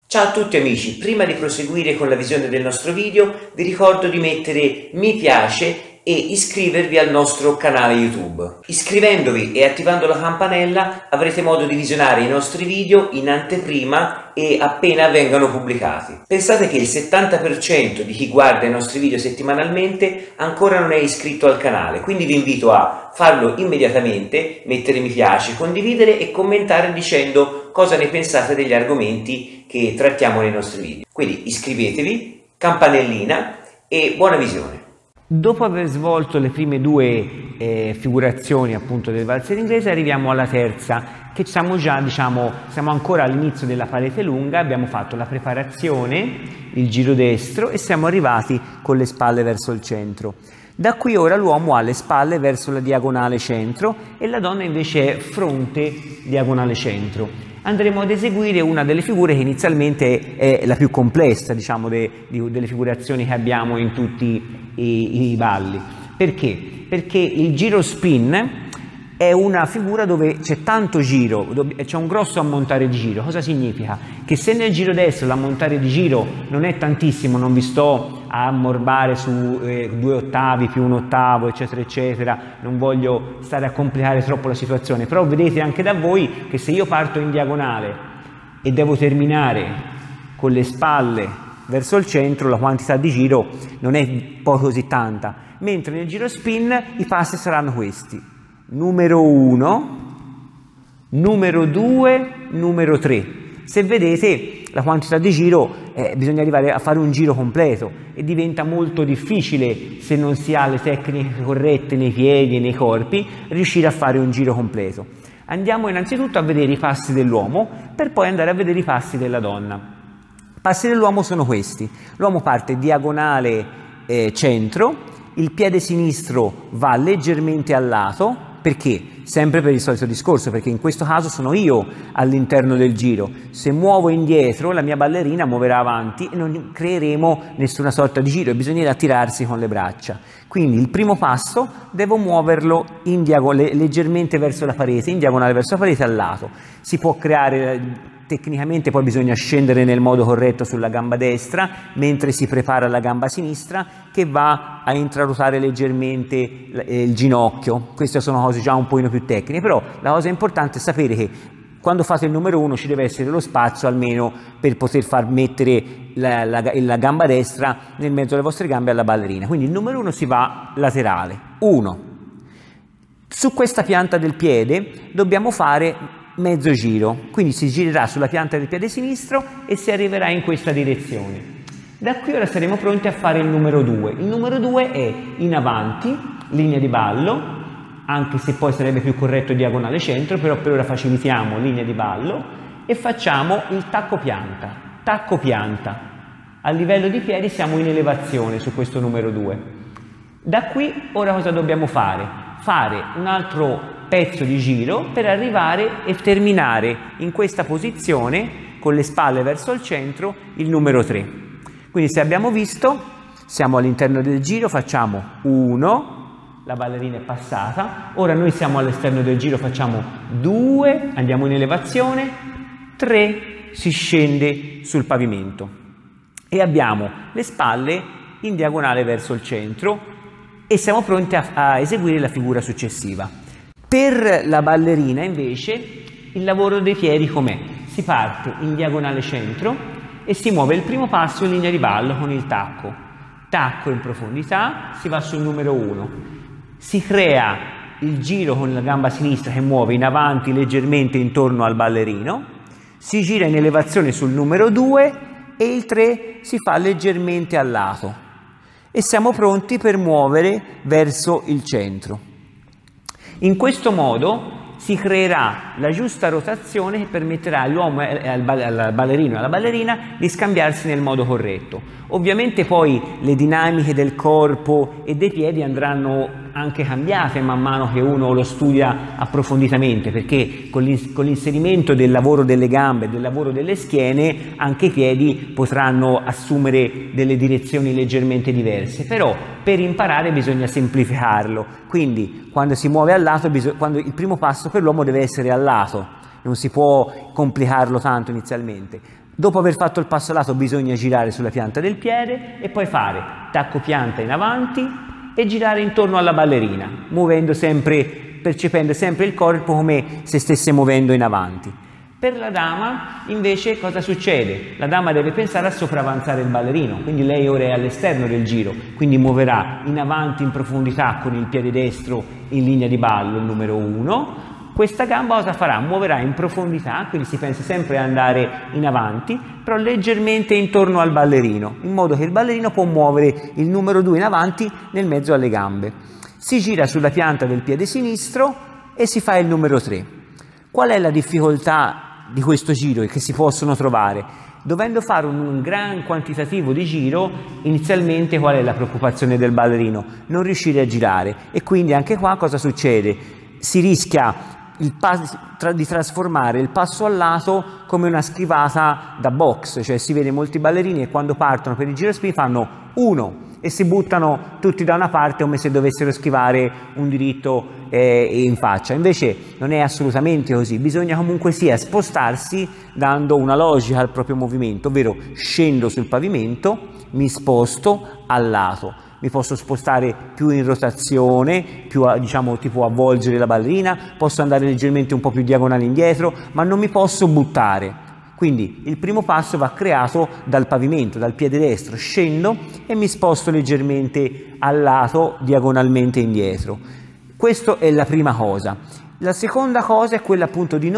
Ciao a tutti amici, prima di proseguire con la visione del nostro video vi ricordo di mettere mi piace e iscrivervi al nostro canale YouTube. Iscrivendovi e attivando la campanella avrete modo di visionare i nostri video in anteprima e appena vengano pubblicati. Pensate che il 70% di chi guarda i nostri video settimanalmente ancora non è iscritto al canale, quindi vi invito a farlo immediatamente, mettere mi piace, condividere e commentare dicendo cosa ne pensate degli argomenti che trattiamo nei nostri video. Quindi iscrivetevi, campanellina e buona visione. Dopo aver svolto le prime due figurazioni appunto del valzer inglese, arriviamo alla terza, che siamo già, siamo ancora all'inizio della parete lunga, abbiamo fatto la preparazione, il giro destro e siamo arrivati con le spalle verso il centro. Da qui ora l'uomo ha le spalle verso la diagonale centro e la donna invece è fronte diagonale centro. Andremo ad eseguire una delle figure che inizialmente è la più complessa, delle figurazioni che abbiamo in tutti i balli. Perché? Perché il giro spin è una figura dove c'è tanto giro, c'è un grosso ammontare di giro. Cosa significa? Che se nel giro destro l'ammontare di giro non è tantissimo, non vi sto a ammorbare su 2 ottavi più 1 ottavo, eccetera, eccetera, non voglio stare a complicare troppo la situazione, però vedete anche da voi che se io parto in diagonale e devo terminare con le spalle verso il centro, la quantità di giro non è poi così tanta, mentre nel giro spin i passi saranno questi. Numero 1, numero 2, numero 3. Se vedete la quantità di giro, bisogna arrivare a fare un giro completo e diventa molto difficile, se non si ha le tecniche corrette nei piedi e nei corpi, riuscire a fare un giro completo. Andiamo innanzitutto a vedere i passi dell'uomo per poi andare a vedere i passi della donna. I passi dell'uomo sono questi. L'uomo parte diagonale centro, il piede sinistro va leggermente a lato. Perché? Sempre per il solito discorso, perché in questo caso sono io all'interno del giro. Se muovo indietro, la mia ballerina muoverà avanti e non creeremo nessuna sorta di giro e bisognerà tirarsi con le braccia. Quindi il primo passo devo muoverlo in leggermente verso la parete, in diagonale verso la parete, al lato. Si può creare tecnicamente, poi bisogna scendere nel modo corretto sulla gamba destra mentre si prepara la gamba sinistra che va a intraruotare leggermente il ginocchio. Queste sono cose già un pochino più tecniche, però la cosa importante è sapere che quando fate il numero 1 ci deve essere lo spazio almeno per poter far mettere la gamba destra nel mezzo delle vostre gambe alla ballerina. Quindi il numero 1 si va laterale. 1. Su questa pianta del piede dobbiamo fare mezzo giro, quindi si girerà sulla pianta del piede sinistro e si arriverà in questa direzione. Da qui ora saremo pronti a fare il numero 2. Il numero 2 è in avanti, linea di ballo, anche se poi sarebbe più corretto diagonale centro, però per ora facilitiamo linea di ballo e facciamo il tacco pianta. Tacco pianta. A livello di piedi siamo in elevazione su questo numero 2. Da qui ora cosa dobbiamo fare? Fare un altro pezzo di giro per arrivare e terminare in questa posizione con le spalle verso il centro il numero 3. Quindi se abbiamo visto, siamo all'interno del giro, facciamo 1, la ballerina è passata, ora noi siamo all'esterno del giro, facciamo 2, andiamo in elevazione, 3, si scende sul pavimento e abbiamo le spalle in diagonale verso il centro e siamo pronti a eseguire la figura successiva. Per la ballerina invece il lavoro dei piedi com'è? Si parte in diagonale centro e si muove il primo passo in linea di ballo con il tacco. Tacco in profondità, si va sul numero 1. Si crea il giro con la gamba sinistra che muove in avanti leggermente intorno al ballerino, si gira in elevazione sul numero 2 e il 3 si fa leggermente a lato e siamo pronti per muovere verso il centro. In questo modo si creerà la giusta rotazione che permetterà all'uomo, al ballerino e alla ballerina di scambiarsi nel modo corretto. Ovviamente poi le dinamiche del corpo e dei piedi andranno anche cambiate man mano che uno lo studia approfonditamente, perché con l'inserimento del lavoro delle gambe e del lavoro delle schiene anche i piedi potranno assumere delle direzioni leggermente diverse, però per imparare bisogna semplificarlo. Quindi quando si muove al lato, il primo passo per l'uomo deve essere al lato, non si può complicarlo tanto inizialmente. Dopo aver fatto il passo lato bisogna girare sulla pianta del piede e poi fare tacco pianta in avanti e girare intorno alla ballerina, muovendo sempre, percependo sempre il corpo come se stesse muovendo in avanti. Per la dama invece cosa succede? La dama deve pensare a sopravanzare il ballerino, quindi lei ora è all'esterno del giro, quindi muoverà in avanti in profondità con il piede destro in linea di ballo, il numero 1. Questa gamba cosa farà? Muoverà in profondità, quindi si pensa sempre ad andare in avanti, però leggermente intorno al ballerino, in modo che il ballerino può muovere il numero 2 in avanti nel mezzo alle gambe. Si gira sulla pianta del piede sinistro e si fa il numero 3. Qual è la difficoltà di questo giro che si possono trovare? Dovendo fare un gran quantitativo di giro, inizialmente qual è la preoccupazione del ballerino? Non riuscire a girare, e quindi anche qua cosa succede? Si rischia di trasformare il passo al lato come una schivata da box, cioè si vede molti ballerini e quando partono per il giro spin fanno 1 e si buttano tutti da una parte come se dovessero schivare un diritto in faccia. Invece non è assolutamente così, bisogna comunque sia spostarsi dando una logica al proprio movimento, ovvero scendo sul pavimento, mi sposto al lato. Mi posso spostare più in rotazione, più diciamo tipo avvolgere la ballerina, posso andare leggermente un po' più diagonale indietro, ma non mi posso buttare. Quindi il primo passo va creato dal pavimento, dal piede destro, scendo e mi sposto leggermente al lato, diagonalmente indietro. Questa è la prima cosa. La seconda cosa è quella appunto di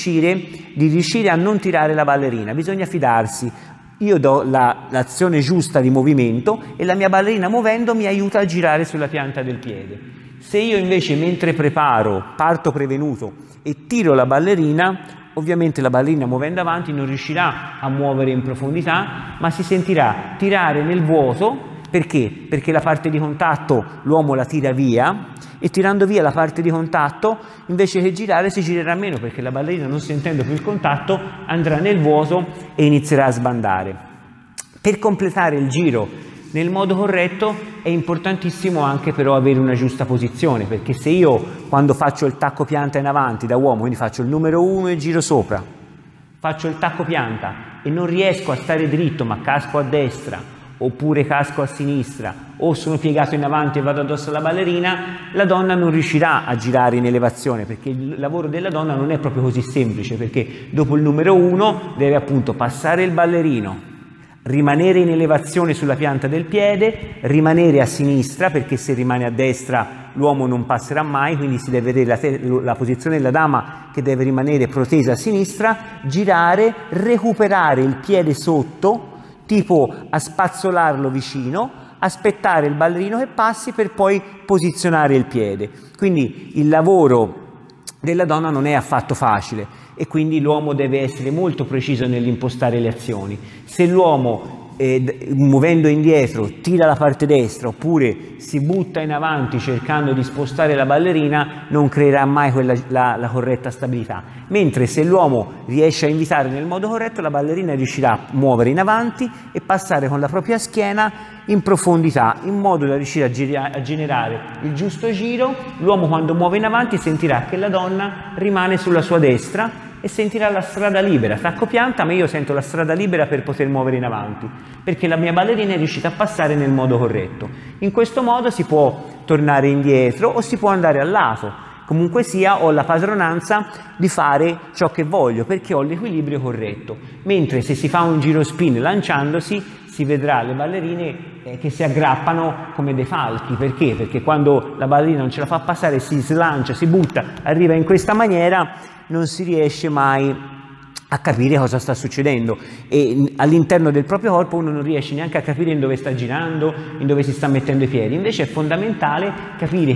riuscire a non tirare la ballerina, bisogna fidarsi. Io do l'azione giusta di movimento e la mia ballerina muovendo mi aiuta a girare sulla pianta del piede. Se io invece mentre preparo parto prevenuto e tiro la ballerina, ovviamente la ballerina muovendo avanti non riuscirà a muovere in profondità, ma si sentirà tirare nel vuoto. Perché? Perché la parte di contatto l'uomo la tira via e tirando via la parte di contatto invece che girare si girerà meno, perché la ballerina non sentendo più il contatto andrà nel vuoto e inizierà a sbandare. Per completare il giro nel modo corretto è importantissimo anche però avere una giusta posizione, perché se io quando faccio il tacco pianta in avanti da uomo, quindi faccio il numero 1 e giro sopra, faccio il tacco pianta e non riesco a stare dritto ma casco a destra oppure casco a sinistra o sono piegato in avanti e vado addosso alla ballerina, la donna non riuscirà a girare in elevazione, perché il lavoro della donna non è proprio così semplice, perché dopo il numero 1 deve appunto passare il ballerino, rimanere in elevazione sulla pianta del piede, rimanere a sinistra, perché se rimane a destra l'uomo non passerà mai, quindi si deve vedere la posizione della dama che deve rimanere protesa a sinistra, girare, recuperare il piede sotto, tipo a spazzolarlo vicino, aspettare il ballerino che passi per poi posizionare il piede. Quindi il lavoro della donna non è affatto facile e quindi l'uomo deve essere molto preciso nell'impostare le azioni. Se l'uomo muovendo indietro tira la parte destra oppure si butta in avanti cercando di spostare la ballerina, non creerà mai la corretta stabilità, mentre se l'uomo riesce a invitare nel modo corretto, la ballerina riuscirà a muovere in avanti e passare con la propria schiena in profondità, in modo da riuscire a generare il giusto giro. L'uomo quando muove in avanti sentirà che la donna rimane sulla sua destra e sentirà la strada libera, tacco pianta, ma io sento la strada libera per poter muovere in avanti, perché la mia ballerina è riuscita a passare nel modo corretto. In questo modo si può tornare indietro o si può andare al lato. Comunque sia, ho la padronanza di fare ciò che voglio, perché ho l'equilibrio corretto. Mentre se si fa un giro spin lanciandosi, si vedrà le ballerine che si aggrappano come dei falchi. Perché? Perché quando la ballerina non ce la fa passare, si slancia, si butta, arriva in questa maniera, non si riesce mai a capire cosa sta succedendo e all'interno del proprio corpo uno non riesce neanche a capire in dove sta girando, in dove si sta mettendo i piedi. Invece è fondamentale capire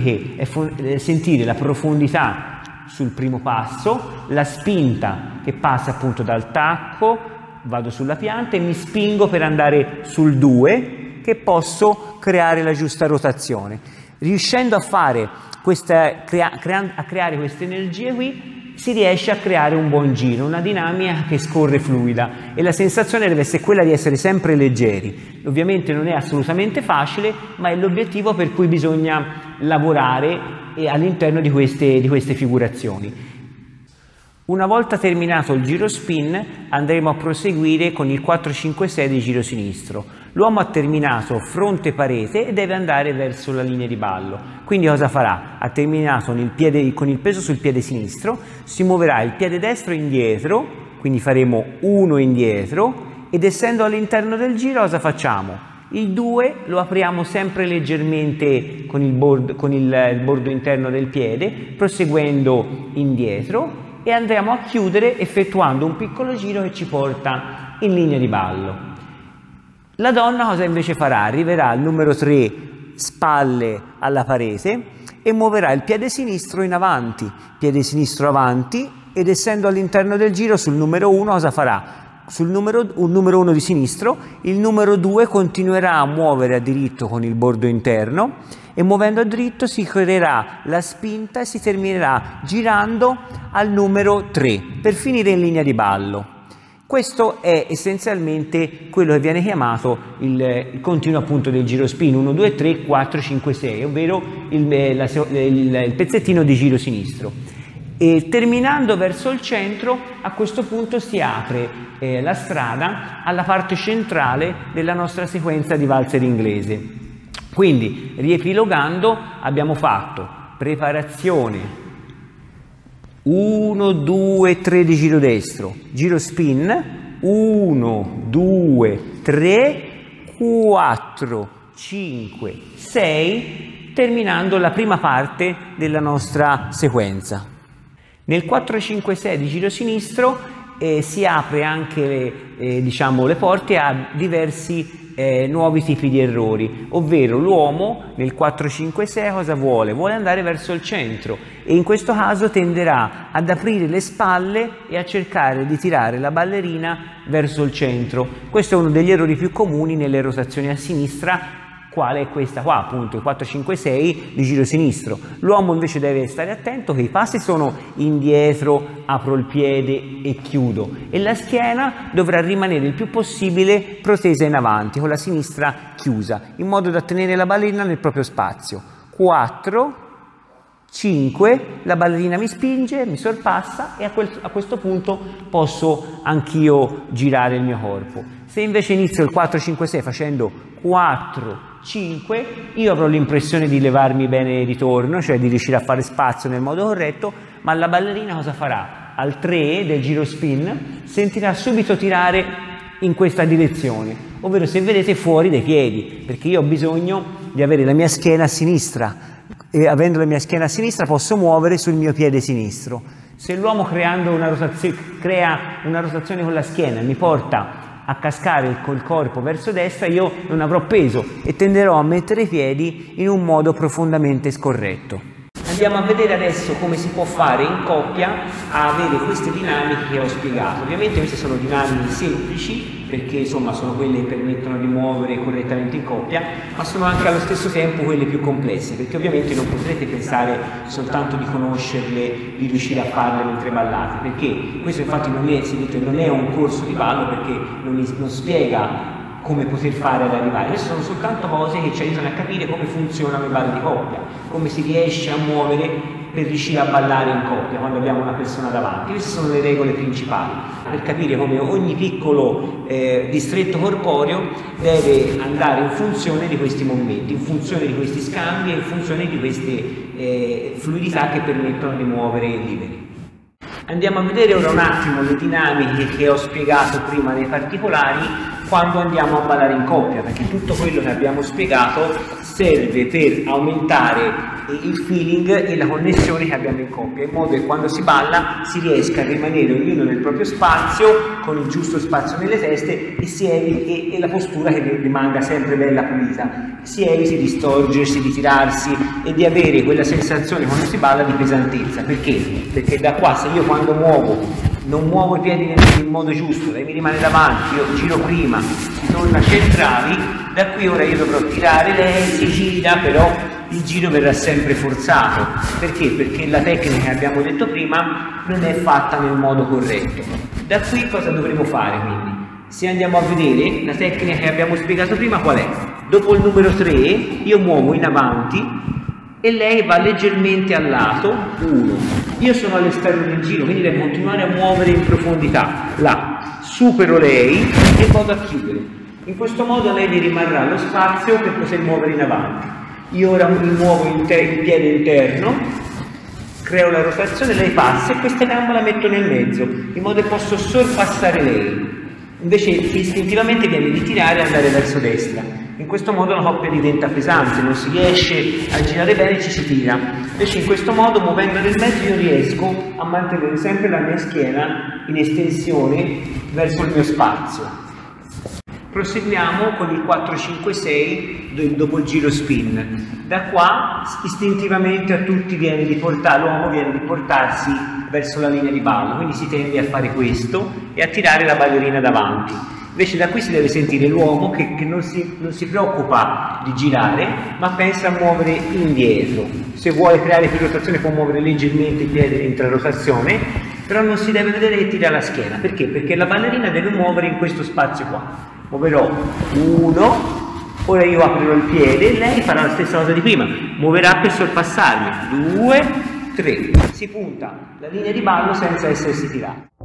sentire la profondità sul primo passo, la spinta che passa appunto dal tacco, vado sulla pianta e mi spingo per andare sul 2, che posso creare la giusta rotazione. Riuscendo a fare a creare queste energie qui, si riesce a creare un buon giro, una dinamica che scorre fluida e la sensazione deve essere quella di essere sempre leggeri. Ovviamente non è assolutamente facile, ma è l'obiettivo per cui bisogna lavorare all'interno di queste figurazioni. Una volta terminato il giro spin andremo a proseguire con il 4-5-6 di giro sinistro. L'uomo ha terminato fronte parete e deve andare verso la linea di ballo. Quindi cosa farà? Ha terminato con il peso sul piede sinistro, si muoverà il piede destro indietro, quindi faremo 1 indietro, ed essendo all'interno del giro cosa facciamo? Il 2 lo apriamo sempre leggermente con il bordo interno del piede, proseguendo indietro, e andremo a chiudere effettuando un piccolo giro che ci porta in linea di ballo. La donna cosa invece farà? Arriverà al numero 3, spalle alla parete, e muoverà il piede sinistro in avanti, piede sinistro avanti, ed essendo all'interno del giro sul numero 1 cosa farà? Sul numero 1 di sinistro, il numero 2 continuerà a muovere a diritto con il bordo interno, e muovendo a dritto si creerà la spinta e si terminerà girando al numero 3 per finire in linea di ballo. Questo è essenzialmente quello che viene chiamato il continuo appunto del giro spin 1, 2, 3, 4, 5, 6, ovvero il pezzettino di giro sinistro. E terminando verso il centro, a questo punto si apre la strada alla parte centrale della nostra sequenza di valzer inglese. Quindi, riepilogando, abbiamo fatto preparazione 1, 2, 3 di giro destro, giro spin 1, 2, 3, 4, 5, 6, terminando la prima parte della nostra sequenza. Nel 4-5-6 di giro sinistro si apre anche le porte a diversi nuovi tipi di errori, ovvero l'uomo nel 4-5-6 cosa vuole? Vuole andare verso il centro e in questo caso tenderà ad aprire le spalle e a cercare di tirare la ballerina verso il centro. Questo è uno degli errori più comuni nelle rotazioni a sinistra, quale è questa qua, appunto il 4-5-6 di giro sinistro. L'uomo invece deve stare attento che i passi sono indietro, apro il piede e chiudo, e la schiena dovrà rimanere il più possibile protesa in avanti, con la sinistra chiusa, in modo da tenere la ballerina nel proprio spazio. 4, 5, la ballerina mi spinge, mi sorpassa e a questo punto posso anch'io girare il mio corpo. Se invece inizio il 4-5-6 facendo 4, 5, io avrò l'impressione di levarmi bene di ritorno, cioè di riuscire a fare spazio nel modo corretto, ma la ballerina cosa farà? Al 3 del giro spin sentirà subito tirare in questa direzione, ovvero se vedete fuori dai piedi, perché io ho bisogno di avere la mia schiena a sinistra e avendo la mia schiena a sinistra posso muovere sul mio piede sinistro. Se l'uomo crea una rotazione con la schiena mi porta a cascare col corpo verso destra, io non avrò peso e tenderò a mettere i piedi in un modo profondamente scorretto. Andiamo a vedere adesso come si può fare in coppia a avere queste dinamiche che ho spiegato. Ovviamente queste sono dinamiche semplici perché insomma sono quelle che permettono di muovere correttamente in coppia, ma sono anche allo stesso tempo quelle più complesse, perché ovviamente non potrete pensare soltanto di conoscerle, di riuscire a farle mentre ballate, perché questo infatti non è un corso di ballo, perché non spiega come poter fare ad arrivare. Queste sono soltanto cose che ci aiutano a capire come funzionano i balli di coppia, come si riesce a muovere per riuscire a ballare in coppia quando abbiamo una persona davanti. Queste sono le regole principali per capire come ogni piccolo distretto corporeo deve andare in funzione di questi movimenti, in funzione di questi scambi e in funzione di queste fluidità che permettono di muovere liberi. Andiamo a vedere ora un attimo le dinamiche che ho spiegato prima nei particolari quando andiamo a ballare in coppia, perché tutto quello che abbiamo spiegato serve per aumentare il feeling e la connessione che abbiamo in coppia, in modo che quando si balla si riesca a rimanere ognuno nel proprio spazio, con il giusto spazio nelle teste, e la postura che rimanga sempre bella pulita, si eviti di storgersi, di tirarsi e di avere quella sensazione quando si balla di pesantezza. Perché? Perché da qua, se io quando non muovo i piedi nel modo giusto, lei mi rimane davanti, io giro prima, si torna centrali, da qui ora io dovrò tirare, lei si gira, però il giro verrà sempre forzato. Perché? Perché la tecnica che abbiamo detto prima non è fatta nel modo corretto. Da qui cosa dovremo fare quindi? Se andiamo a vedere la tecnica che abbiamo spiegato prima, qual è? Dopo il numero 3 io muovo in avanti e lei va leggermente a lato, 1. Io sono all'esterno del giro, quindi devo continuare a muovere in profondità, là, supero lei e vado a chiudere. In questo modo lei mi rimarrà lo spazio per poter muovere in avanti. Io ora mi muovo il piede interno, creo la rotazione, lei passa e questa gamba la metto nel mezzo, in modo che posso sorpassare lei. Invece istintivamente viene di tirare e andare verso destra. In questo modo la coppia diventa pesante, non si riesce a girare bene, ci si tira. Invece in questo modo, muovendo nel mezzo, io riesco a mantenere sempre la mia schiena in estensione verso il mio spazio. Proseguiamo con il 4-5-6 dopo il giro spin. Da qua istintivamente a tutti l'uomo viene di portarsi verso la linea di ballo, quindi si tende a fare questo e a tirare la ballerina davanti. Invece da qui si deve sentire l'uomo che non si preoccupa di girare, ma pensa a muovere indietro. Se vuole creare più rotazione può muovere leggermente il piede entra in rotazione, però non si deve vedere che tira la schiena. Perché? Perché la ballerina deve muovere in questo spazio qua. Muoverò 1, ora io aprirò il piede e lei farà la stessa cosa di prima, muoverà per sorpassarmi, 2, 3, si punta la linea di ballo senza essersi tirato.